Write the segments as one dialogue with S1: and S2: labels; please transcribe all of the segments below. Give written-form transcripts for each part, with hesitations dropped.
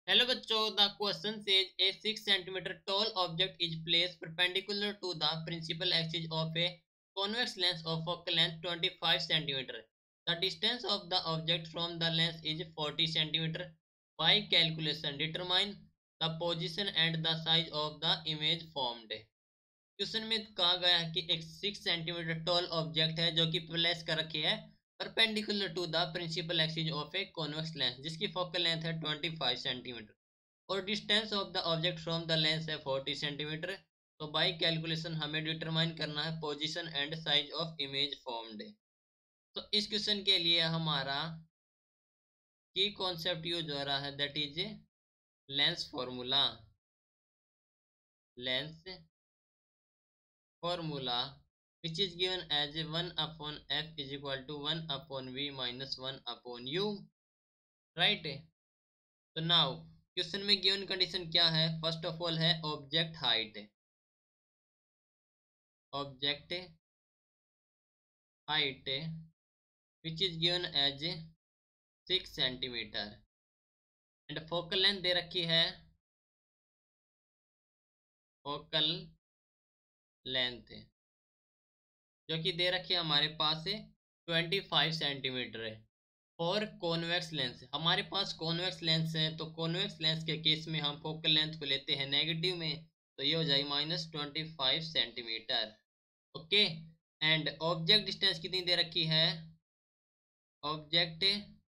S1: Hello बच्चों, the question says a 6 centimeter tall object is placed perpendicular to the principal axis of a convex lens of focal length 25 centimeter. The distance of the object from the lens is 40 centimeter. By calculation, determine the position and the size of the image formed. Question में कहा गया है कि एक 6 centimetre tall object है जो कि place कर रखी है perpendicular to the principal axis of a convex lens, जिसकी फोकल लेंथ है 25 सेंटीमीटर और distance of the object from the lens है 40 सेंटीमीटर। तो बाय कैलकुलेशन हमें डिटरमाइन करना है position and size of image formed. तो इस क्वेश्चन के लिए हमारा की कॉन्सेप्ट यूज हो रहा है, that is lens formula. Lens formula which is given as 1 upon f is equal to 1 upon v minus 1 upon u, right? तो नाउ क्वेश्चन में गिवन कंडीशन क्या है? फर्स्ट ऑफ ऑल है object height. Object height which is given as 6 centimetre and focal length दे रखी है, focal length जो कि दे रखी है हमारे पास 25 सेंटीमीटर है। और कॉन्वेक्स लेंस हमारे पास कॉन्वेक्स लेंस है, तो कॉन्वेक्स लेंस के केस में हम फोकल लेंथ को लेते हैं नेगेटिव में, तो ये हो जाएगी -25 centimetre. Okay, and object distance कितनी दे रखी है? Object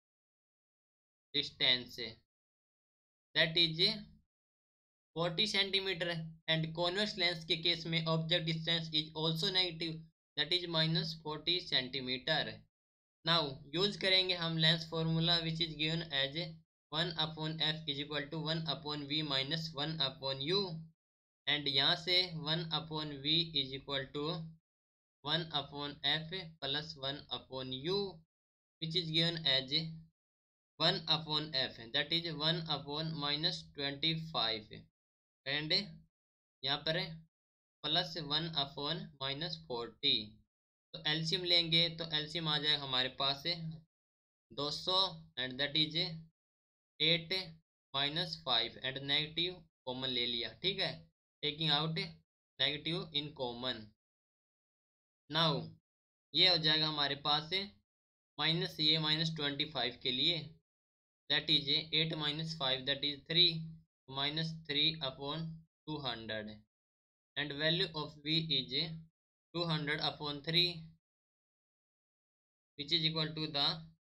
S1: distance that is 40 centimetre and convex lens के केस में object distance is also negative, that is -40 centimetre. Now use करेंगे हम lens formula which is given as 1 upon F is equal to 1 upon V minus 1 upon U, and यहाँ से 1 upon V is equal to 1 upon F plus 1 upon U which is given as 1 upon F that is 1 upon -25 and यहाँ पर plus 1 upon -40। तो LCM लेंगे तो LCM आ जाएगा हमारे पास 200 and that is 8 -5 and negative common ले लिया, ठीक है, taking out negative in common. Now ये हो जाएगा हमारे पास माइनस ये -25 के लिए that is 8 -5 that is 3 -3 upon 200 and value of v is 200 upon 3 which is equal to the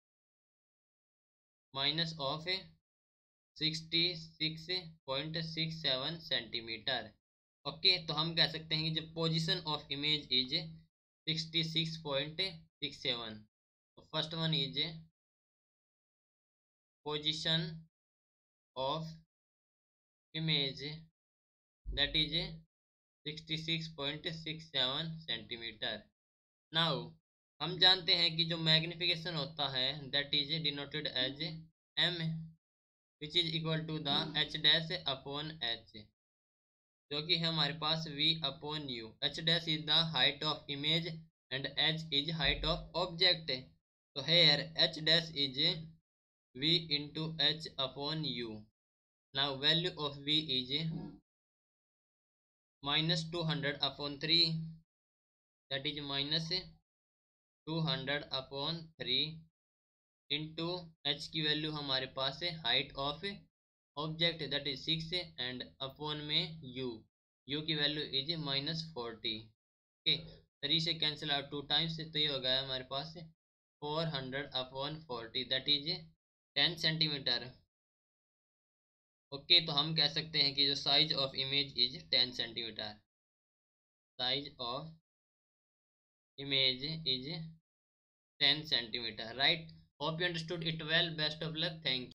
S1: minus of 66.67 centimetre. Okay, तो हम कह सकते हैं कि जो पोजीशन ऑफ इमेज इज 66.67, तो first one is position of image that is 66.67 centimetre. Now हम जानते हैं कि जो मैग्निफिकेशन होता है that is denoted as m which is equal to the h dash upon h, जो कि है हमारे पास v अपॉन u। h dash is the height of image and h is height of object, तो here h dash is v into h upon u। Now value of v is -200 upon 3 that is -200 upon 3 into h की वैल्यू हमारे पास है height of object that is 6 and upon में u की वैल्यू is -40। Okay, 3 से कैंसिल आउट 2 टाइम्स, तो ये हो गया हमारे पास 400 upon 40 that is 10 centimetre. Okay, तो हम कह सकते हैं कि जो size of image is 10 centimetre. Size of image is 10 centimeter, right? Hope you understood it well. Best of luck. Thank you.